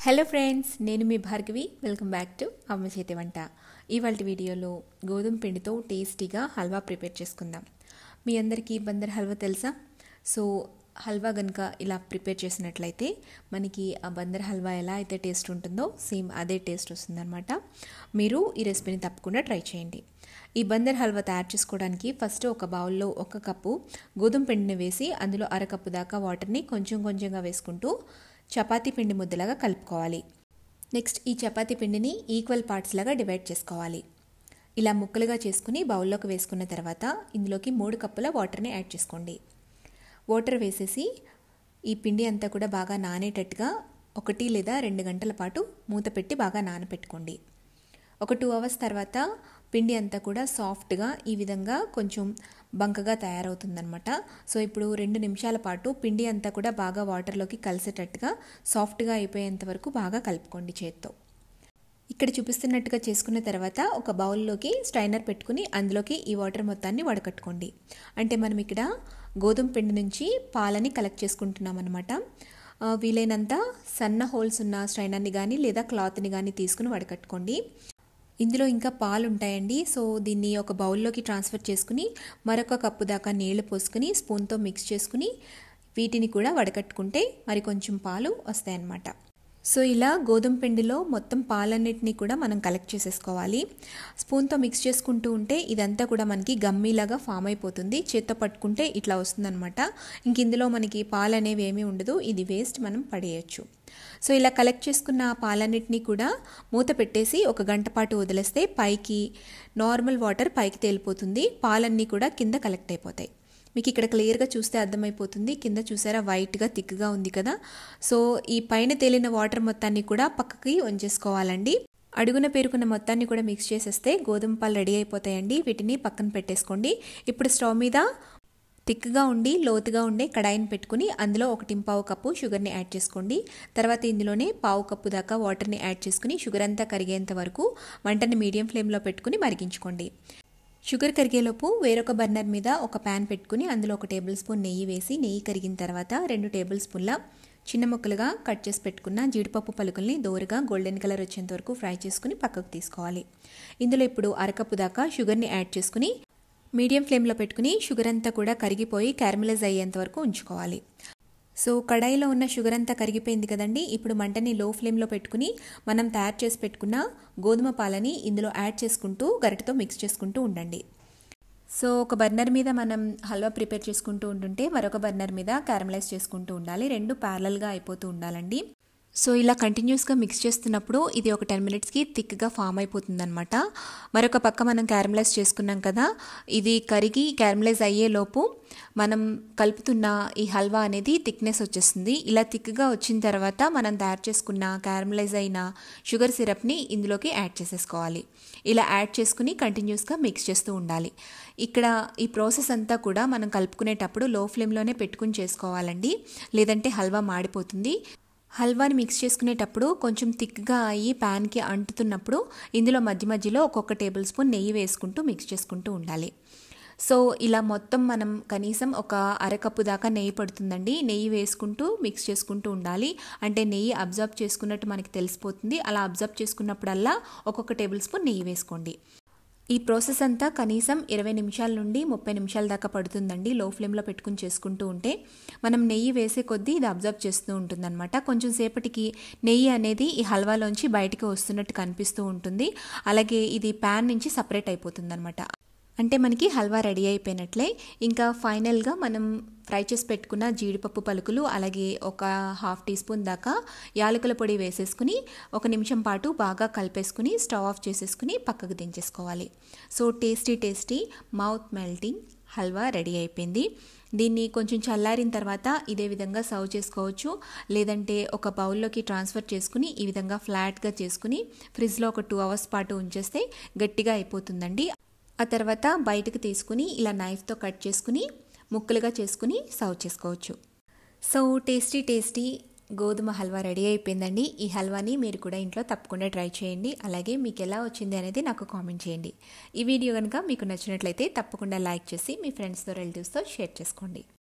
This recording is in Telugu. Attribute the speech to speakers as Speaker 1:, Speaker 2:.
Speaker 1: హలో ఫ్రెండ్స్, నేను మీ భార్గవి. వెల్కమ్ బ్యాక్ టు అమ్మ చేతి వంట. ఇవాళ వీడియోలో గోధుమ పిండితో టేస్టీగా హల్వా ప్రిపేర్ చేసుకుందాం. మీ అందరికీ బందర్ హల్వా తెలుసా? సో హల్వా కనుక ఇలా ప్రిపేర్ చేసినట్లయితే మనకి ఆ బందర్ హల్వా ఎలా అయితే టేస్ట్ ఉంటుందో సేమ్ అదే టేస్ట్ వస్తుందన్నమాట. మీరు ఈ రెసిపీని తప్పకుండా ట్రై చేయండి. ఈ బందర్ హల్వా తయారు చేసుకోవడానికి ఫస్ట్ ఒక బౌల్లో 1 కప్పు గోధుమ పిండిని వేసి అందులో అరకప్పు దాకా వాటర్ని కొంచెం కొంచెంగా వేసుకుంటూ చపాతీ పిండి ముద్దలాగా కలుపుకోవాలి. నెక్స్ట్ ఈ చపాతీ పిండిని ఈక్వల్ పార్ట్స్ లాగా డివైడ్ చేసుకోవాలి. ఇలా ముక్కలుగా చేసుకుని బౌల్లోకి వేసుకున్న తర్వాత ఇందులోకి 3 కప్పుల వాటర్ని యాడ్ చేసుకోండి. వాటర్ వేసేసి ఈ పిండి అంతా కూడా బాగా నానేటట్టుగా 1 లేదా 2 గంటల పాటు మూత పెట్టి బాగా నానపెట్టుకోండి. ఒక 2 అవర్స్ తర్వాత పిండి అంతా కూడా సాఫ్ట్గా ఈ విధంగా కొంచెం బంకగా తయారవుతుందన్నమాట. సో ఇప్పుడు 2 నిమిషాల పాటు పిండి అంతా కూడా బాగా వాటర్లోకి కలిసేటట్టుగా సాఫ్ట్గా అయిపోయేంత వరకు బాగా కలుపుకోండి చేత్తో. ఇక్కడ చూపిస్తున్నట్టుగా చేసుకున్న తర్వాత ఒక బౌల్లోకి స్ట్రైనర్ పెట్టుకుని అందులోకి ఈ వాటర్ మొత్తాన్ని వడకట్టుకోండి. అంటే మనం ఇక్కడ గోధుమ పిండి నుంచి పాలని కలెక్ట్ చేసుకుంటున్నాం అనమాట. వీలైనంత సన్న హోల్స్ ఉన్న స్ట్రైనర్ని కానీ లేదా క్లాత్ని కానీ తీసుకుని వడకట్టుకోండి. ఇందులో ఇంకా పాలు ఉంటాయండి. సో దీన్ని ఒక బౌల్లోకి ట్రాన్స్ఫర్ చేసుకుని మరొక కప్పు దాకా నీళ్లు పోసుకుని స్పూన్తో మిక్స్ చేసుకుని వీటిని కూడా వడకట్టుకుంటే మరి కొంచెం పాలు వస్తాయన్నమాట. సో ఇలా గోధుమ పిండిలో మొత్తం పాలన్నిటినీ కూడా మనం కలెక్ట్ చేసేసుకోవాలి. స్పూన్తో మిక్స్ చేసుకుంటూ ఉంటే ఇదంతా కూడా మనకి గమ్మీలాగా ఫామ్ అయిపోతుంది. చేత్తో పట్టుకుంటే ఇట్లా వస్తుందన్నమాట. ఇంక ఇందులో మనకి పాలు అనేవి ఏమీ ఉండదు. ఇది వేస్ట్, మనం పడేయచ్చు. సో ఇలా కలెక్ట్ చేసుకున్న పాలన్నిటినీ కూడా మూత పెట్టేసి 1 గంట పాటు వదిలేస్తే పైకి నార్మల్ వాటర్ పైకి తేలిపోతుంది. పాలన్నీ కూడా కింద కలెక్ట్ అయిపోతాయి. మీకు ఇక్కడ క్లియర్గా చూస్తే అర్థమైపోతుంది. కింద చూసారా వైట్గా థిక్గా ఉంది కదా. సో ఈ పైన తేలిన వాటర్ మొత్తాన్ని కూడా పక్కకి వంచేసుకోవాలండి. అడుగున పేరుకున్న మొత్తాన్ని కూడా మిక్స్ చేసేస్తే గోధుమ పాలు రెడీ అయిపోతాయండి. వీటిని పక్కన పెట్టేసుకోండి. ఇప్పుడు స్టవ్ మీద థిక్గా ఉండి లోతుగా ఉండే కడాయిని పెట్టుకుని అందులో 1.25 కప్పు షుగర్ని యాడ్ చేసుకోండి. తర్వాత ఇందులోనే 1/2 కప్పు దాకా వాటర్ని యాడ్ చేసుకుని షుగర్ అంతా కరిగేంత వరకు మంటని మీడియం ఫ్లేమ్లో పెట్టుకుని మరిగించుకోండి. షుగర్ కరిగేలోపు వేరొక బర్నర్ మీద ఒక ప్యాన్ పెట్టుకుని అందులో 1 టేబుల్ స్పూన్ నెయ్యి వేసి నెయ్యి కరిగిన తర్వాత 2 టేబుల్ స్పూన్ల చిన్న ముక్కలుగా కట్ చేసి పెట్టుకున్న జీడిపప్పు పలుకుల్ని దోరగా గోల్డెన్ కలర్ వచ్చేంత వరకు ఫ్రై చేసుకుని పక్కకు తీసుకోవాలి. ఇందులో ఇప్పుడు అరకప్పు దాకా షుగర్ని యాడ్ చేసుకుని మీడియం ఫ్లేమ్లో పెట్టుకుని షుగర్ అంతా కూడా కరిగిపోయి క్యారమలైజ్ అయ్యేంత వరకు ఉంచుకోవాలి. సో కడాయిలో ఉన్న షుగర్ అంతా కరిగిపోయింది కదండి. ఇప్పుడు మంటని లో ఫ్లేమ్లో పెట్టుకుని మనం తయారు చేసి పెట్టుకున్న గోధుమ పాలని ఇందులో యాడ్ చేసుకుంటూ గరిటతో మిక్స్ చేసుకుంటూ ఉండండి. సో ఒక బర్నర్ మీద మనం హల్వా ప్రిపేర్ చేసుకుంటూ ఉంటుంటే మరొక బర్నర్ మీద క్యారమలైజ్ చేసుకుంటూ ఉండాలి. 2 ప్యారలల్గా అయిపోతూ ఉండాలండి. సో ఇలా కంటిన్యూస్గా మిక్స్ చేస్తున్నప్పుడు ఇది ఒక 10 మినిట్స్కి థిక్గా ఫామ్ అయిపోతుందన్నమాట. మరొక పక్క మనం క్యారమలైజ్ చేసుకున్నాం కదా, ఇది కరిగి క్యారమలైజ్ అయ్యేలోపు మనం కలుపుతున్న ఈ హల్వా అనేది థిక్నెస్ వచ్చేస్తుంది. ఇలా థిక్గా వచ్చిన తర్వాత మనం తయారు చేసుకున్న క్యారమలైజ్ అయిన షుగర్ సిరప్ని ఇందులోకి యాడ్ చేసేసుకోవాలి. ఇలా యాడ్ చేసుకుని కంటిన్యూస్గా మిక్స్ చేస్తూ ఉండాలి. ఇక్కడ ఈ ప్రాసెస్ అంతా కూడా మనం కలుపుకునేటప్పుడు లో ఫ్లేమ్లోనే పెట్టుకుని చేసుకోవాలండి, లేదంటే హల్వా మాడిపోతుంది. హల్వాని మిక్స్ చేసుకునేటప్పుడు కొంచెం థిక్గా అయ్యి ప్యాన్కి అంటుతున్నప్పుడు ఇందులో మధ్య మధ్యలో ఒక్కొక్క టేబుల్ స్పూన్ నెయ్యి వేసుకుంటూ మిక్స్ చేసుకుంటూ ఉండాలి. సో ఇలా మొత్తం మనం కనీసం ఒక అరకప్పు దాకా నెయ్యి పడుతుందండి. నెయ్యి వేసుకుంటూ మిక్స్ చేసుకుంటూ ఉండాలి. అంటే నెయ్యి అబ్జర్బ్ చేసుకున్నట్టు మనకి తెలిసిపోతుంది. అలా అబ్జర్బ్ చేసుకున్నప్పుడల్లా ఒక్కొక్క టేబుల్ స్పూన్ నెయ్యి వేసుకోండి. ఈ ప్రాసెస్ అంతా కనీసం 20 నిమిషాల నుండి 30 నిమిషాల దాకా పడుతుందండి. లో ఫ్లేమ్లో పెట్టుకుని చేసుకుంటూ ఉంటే మనం నెయ్యి వేసే కొద్దీ ఇది అబ్జర్బ్ చేస్తూ ఉంటుందన్నమాట. కొంచెం సేపటికి నెయ్యి అనేది ఈ హల్వాలోంచి బయటికి వస్తున్నట్టు కనిపిస్తూ ఉంటుంది. అలాగే ఇది ప్యాన్ నుంచి సపరేట్ అయిపోతుందన్నమాట. అంటే మనకి హల్వా రెడీ అయిపోయినట్లే. ఇంకా ఫైనల్గా మనం ఫ్రై చేసి పెట్టుకున్న జీడిపప్పు పలుకులు అలాగే ఒక 1/2 టీ స్పూన్ దాకా యాలకుల పొడి వేసేసుకుని 1 నిమిషం పాటు బాగా కలిపేసుకుని స్టవ్ ఆఫ్ చేసేసుకుని పక్కకు దించేసుకోవాలి. So tasty mouth melting halwa ready అయిపోయింది. దీన్ని కొంచెం చల్లారిన తర్వాత ఇదే విధంగా సర్వ్ చేసుకోవచ్చు. లేదంటే ఒక బౌల్లోకి ట్రాన్స్ఫర్ చేసుకుని ఈ విధంగా ఫ్లాట్గా చేసుకుని ఫ్రిడ్జ్లో ఒక 2 అవర్స్ పాటు ఉంచేస్తే గట్టిగా అయిపోతుందండి. ఆ తర్వాత బయటకు తీసుకుని ఇలా నైఫ్తో కట్ చేసుకుని ముక్కలుగా చేసుకుని సర్వ్ చేసుకోవచ్చు. సో టేస్టీ గోధుమ హల్వా రెడీ అయిపోయిందండి. ఈ హల్వాని మీరు కూడా ఇంట్లో తప్పకుండా ట్రై చేయండి. అలాగే మీకు ఎలా వచ్చింది అనేది నాకు కామెంట్ చేయండి. ఈ వీడియో కనుక మీకు నచ్చినట్లయితే తప్పకుండా లైక్ చేసి మీ ఫ్రెండ్స్తో రిలేటివ్స్తో షేర్ చేసుకోండి.